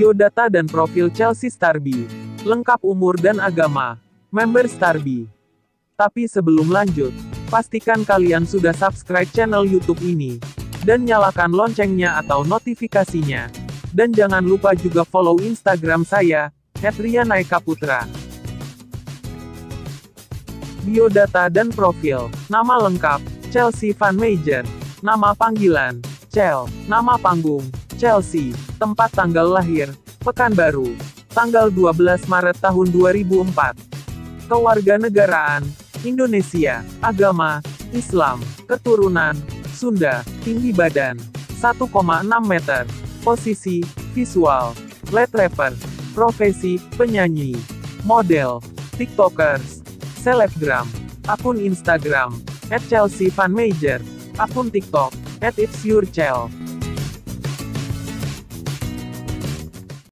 Biodata dan profil Chelsea Starby. Lengkap umur dan agama. Member Starby. Tapi sebelum lanjut, pastikan kalian sudah subscribe channel YouTube ini. Dan nyalakan loncengnya atau notifikasinya. Dan jangan lupa juga follow Instagram saya, @rianaekaputra. Biodata dan profil. Nama lengkap, Chelsea Van Meijeren. Nama panggilan, Chel. Nama panggung, Chelsea. Tempat tanggal lahir, Pekanbaru. Tanggal 12 Maret tahun 2004. Kewarganegaraan, Indonesia. Agama, Islam. Keturunan, Sunda. Tinggi badan, 1,6 meter. Posisi, visual. Lead rapper. Profesi, penyanyi. Model, tiktokers. Selebgram. Akun Instagram, @ChelseaVanMeijeren. Akun TikTok, @itsyourchel.